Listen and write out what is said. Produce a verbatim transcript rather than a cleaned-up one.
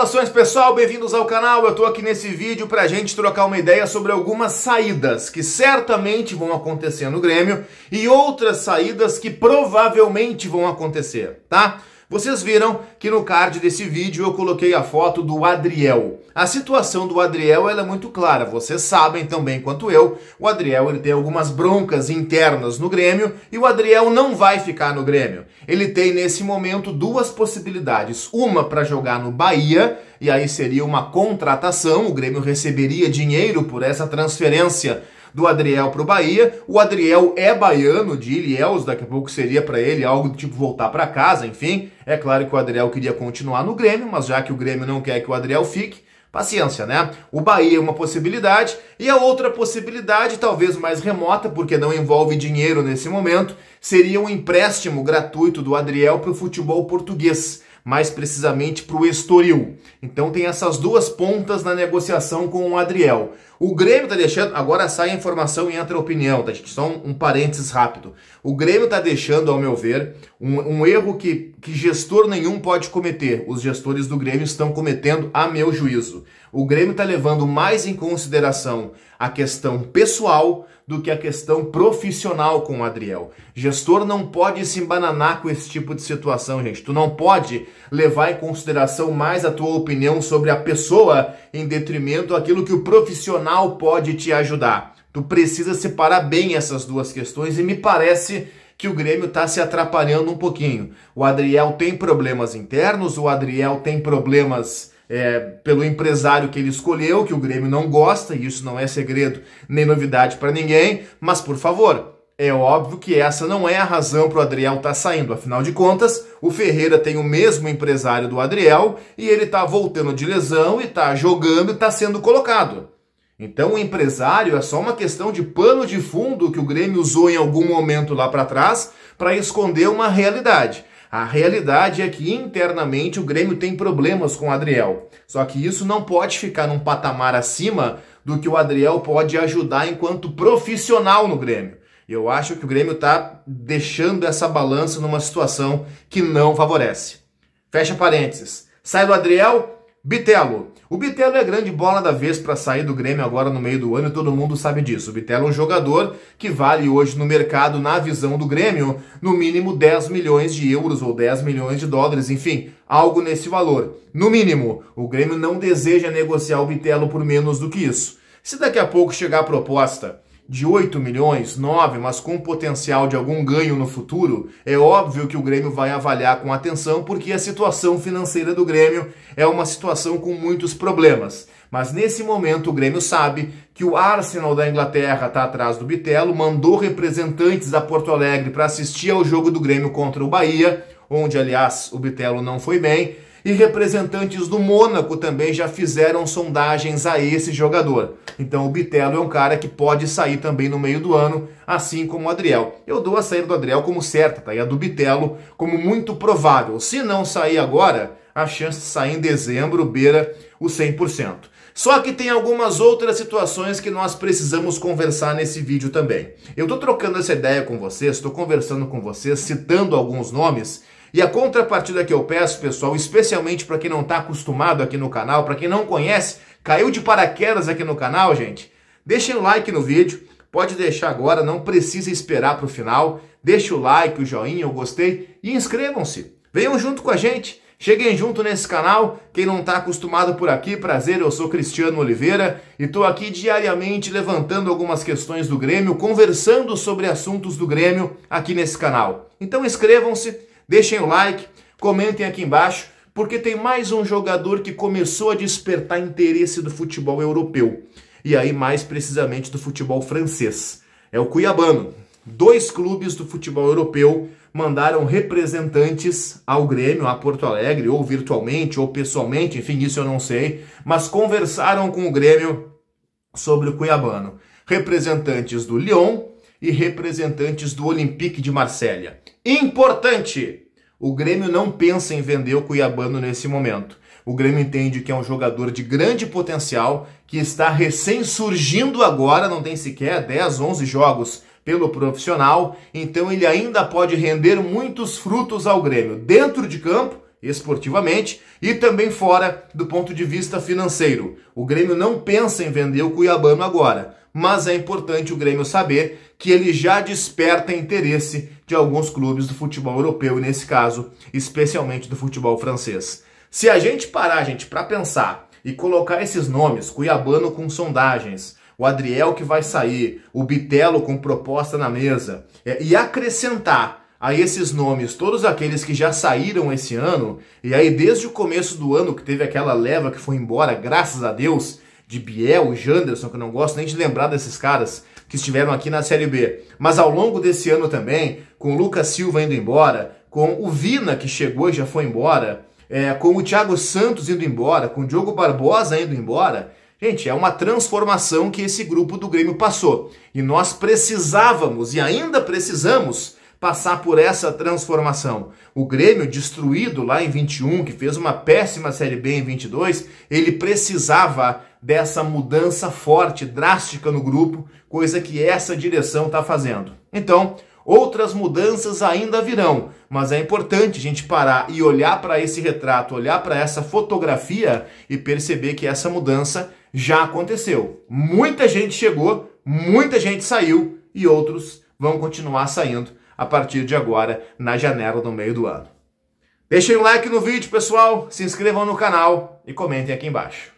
Saudações pessoal, bem-vindos ao canal. Eu tô aqui nesse vídeo pra gente trocar uma ideia sobre algumas saídas que certamente vão acontecer no Grêmio e outras saídas que provavelmente vão acontecer, tá? Vocês viram que no card desse vídeo eu coloquei a foto do Adriel. A situação do Adriel ela é muito clara, vocês sabem tão bem quanto eu. O Adriel ele tem algumas broncas internas no Grêmio e o Adriel não vai ficar no Grêmio. Ele tem nesse momento duas possibilidades. Uma para jogar no Bahia, e aí seria uma contratação, o Grêmio receberia dinheiro por essa transferência do Adriel para o Bahia. O Adriel é baiano, de Ilhéus, daqui a pouco seria para ele algo do tipo voltar para casa, enfim. É claro que o Adriel queria continuar no Grêmio, mas já que o Grêmio não quer que o Adriel fique, paciência, né? O Bahia é uma possibilidade, e a outra possibilidade, talvez mais remota, porque não envolve dinheiro nesse momento, seria um empréstimo gratuito do Adriel para o futebol português, mais precisamente para o Estoril. Então tem essas duas pontas na negociação com o Adriel. O Grêmio tá deixando, agora sai a informação e entra a opinião, tá gente? Só um, um parênteses rápido. O Grêmio tá deixando, ao meu ver, um, um erro que, que gestor nenhum pode cometer. Os gestores do Grêmio estão cometendo, a meu juízo. O Grêmio tá levando mais em consideração a questão pessoal do que a questão profissional com o Adriel. Gestor não pode se embananar com esse tipo de situação, gente. Tu não pode levar em consideração mais a tua opinião sobre a pessoa em detrimento daquilo que o profissional pode te ajudar. Tu precisa separar bem essas duas questões e me parece que o Grêmio está se atrapalhando um pouquinho. O Adriel tem problemas internos, o Adriel tem problemas É, pelo empresário que ele escolheu, que o Grêmio não gosta, e isso não é segredo nem novidade para ninguém, mas por favor, é óbvio que essa não é a razão para o Adriel estar saindo. Afinal de contas, o Ferreira tem o mesmo empresário do Adriel e ele está voltando de lesão e está jogando e está sendo colocado. Então o empresário é só uma questão de pano de fundo que o Grêmio usou em algum momento lá para trás para esconder uma realidade. A realidade é que internamente o Grêmio tem problemas com o Adriel. Só que isso não pode ficar num patamar acima do que o Adriel pode ajudar enquanto profissional no Grêmio. Eu acho que o Grêmio está deixando essa balança numa situação que não favorece. Fecha parênteses. Sai do Adriel, Bitelo. O Bitelo é a grande bola da vez para sair do Grêmio agora no meio do ano e todo mundo sabe disso. O Bitelo é um jogador que vale hoje no mercado, na visão do Grêmio, no mínimo dez milhões de euros ou dez milhões de dólares, enfim, algo nesse valor. No mínimo, o Grêmio não deseja negociar o Bitelo por menos do que isso. Se daqui a pouco chegar a proposta de oito milhões, nove, mas com potencial de algum ganho no futuro, é óbvio que o Grêmio vai avaliar com atenção, porque a situação financeira do Grêmio é uma situação com muitos problemas. Mas nesse momento o Grêmio sabe que o Arsenal da Inglaterra está atrás do Bitelo, mandou representantes a Porto Alegre para assistir ao jogo do Grêmio contra o Bahia, onde, aliás, o Bitelo não foi bem, e representantes do Mônaco também já fizeram sondagens a esse jogador. Então o Bitelo é um cara que pode sair também no meio do ano, assim como o Adriel. Eu dou a saída do Adriel como certa, tá? E a do Bitelo como muito provável. Se não sair agora, a chance de sair em dezembro beira o cem por cento. Só que tem algumas outras situações que nós precisamos conversar nesse vídeo também. Eu tô trocando essa ideia com vocês, estou conversando com vocês, citando alguns nomes. E a contrapartida que eu peço, pessoal, especialmente para quem não está acostumado aqui no canal, para quem não conhece, caiu de paraquedas aqui no canal, gente, deixem o like no vídeo, pode deixar agora, não precisa esperar para o final, deixe o like, o joinha, o gostei e inscrevam-se. Venham junto com a gente, cheguem junto nesse canal. Quem não está acostumado por aqui, prazer, eu sou Cristiano Oliveira e estou aqui diariamente levantando algumas questões do Grêmio, conversando sobre assuntos do Grêmio aqui nesse canal. Então inscrevam-se, deixem o like, comentem aqui embaixo, porque tem mais um jogador que começou a despertar interesse do futebol europeu. E aí, mais precisamente, do futebol francês. É o Cuiabano. Dois clubes do futebol europeu mandaram representantes ao Grêmio, a Porto Alegre, ou virtualmente, ou pessoalmente, enfim, isso eu não sei, mas conversaram com o Grêmio sobre o Cuiabano. Representantes do Lyon e representantes do Olympique de Marselha. Importante! O Grêmio não pensa em vender o Cuiabano nesse momento. O Grêmio entende que é um jogador de grande potencial, que está recém-surgindo agora, não tem sequer dez, onze jogos pelo profissional, então ele ainda pode render muitos frutos ao Grêmio, dentro de campo esportivamente e também fora do ponto de vista financeiro. O Grêmio não pensa em vender o Cuiabano agora, mas é importante o Grêmio saber que ele já desperta interesse de alguns clubes do futebol europeu, e nesse caso, especialmente do futebol francês. Se a gente parar, gente, para pensar e colocar esses nomes, Cuiabano com sondagens, o Adriel que vai sair, o Bitelo com proposta na mesa, é, e acrescentar a esses nomes todos aqueles que já saíram esse ano, e aí desde o começo do ano que teve aquela leva que foi embora, graças a Deus, de Biel, Janderson, que eu não gosto nem de lembrar desses caras que estiveram aqui na Série B, mas ao longo desse ano também, com o Lucas Silva indo embora, com o Vina que chegou e já foi embora, é, com o Thiago Santos indo embora, com o Diogo Barbosa indo embora. Gente, é uma transformação que esse grupo do Grêmio passou. E nós precisávamos, e ainda precisamos, passar por essa transformação. O Grêmio, destruído lá em vinte e um, que fez uma péssima Série B em vinte e dois, ele precisava dessa mudança forte, drástica no grupo, coisa que essa direção está fazendo. Então, outras mudanças ainda virão, mas é importante a gente parar e olhar para esse retrato, olhar para essa fotografia e perceber que essa mudança já aconteceu. Muita gente chegou, muita gente saiu e outros vão continuar saindo a partir de agora na janela do meio do ano. Deixem um like no vídeo, pessoal, se inscrevam no canal e comentem aqui embaixo.